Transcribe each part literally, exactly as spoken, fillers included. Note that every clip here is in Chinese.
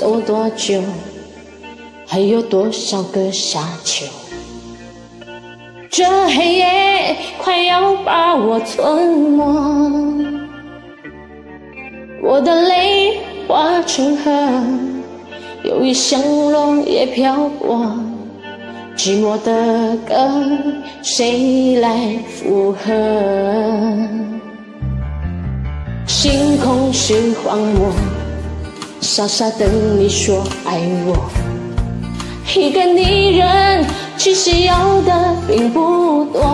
走多久？还有多少个夏秋？这黑夜快要把我吞没，我的泪化成河，忧郁像落叶飘过，寂寞的歌谁来附和？星空是荒漠，傻傻等你说爱我。一个女人其实要的并不多，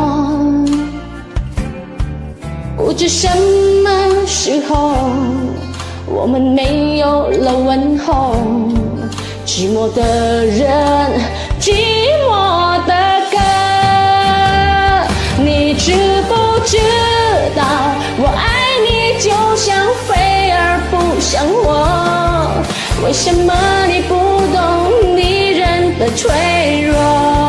不知什么时候我们没有了问候，寂寞的人，寂寞的歌。你知不知道我爱你就像飞儿不像我？为什么你不懂女人的脆弱？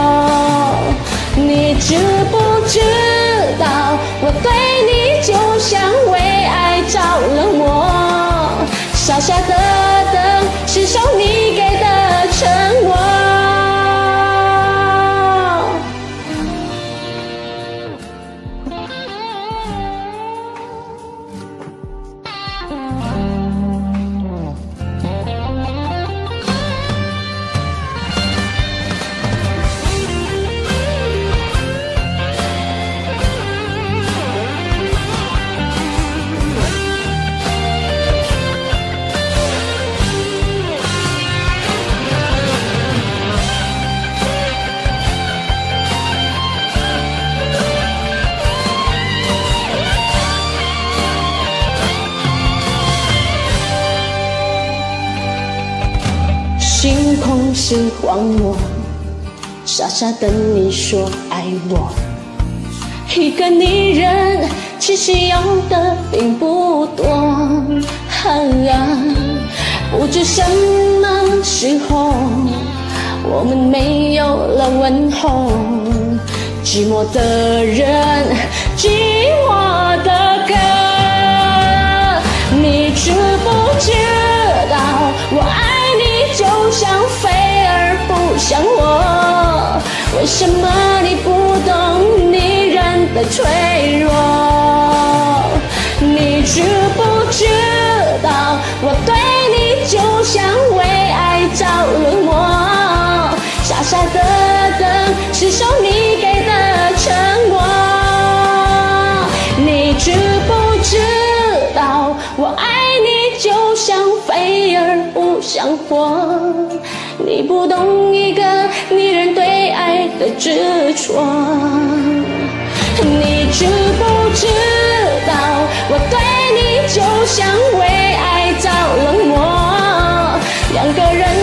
你知不知道我对你就像为爱着了魔？傻傻的等，是守你给的承诺。星空是荒漠，傻傻等你说爱我。一个女人其实要的并不多，啊，不知什么时候我们没有了问候，寂寞的人，寂寞的歌。你知不知道我爱你就像飞儿不像我？为什么你不懂女人的脆弱？你知不知道我对你就像为爱着了魔？傻傻的等，是守你给的承诺。你知不知道我爱你就像飞儿不像火？你不懂一个女人对爱的执着。你知不知道我对你就像为爱着了魔？两个人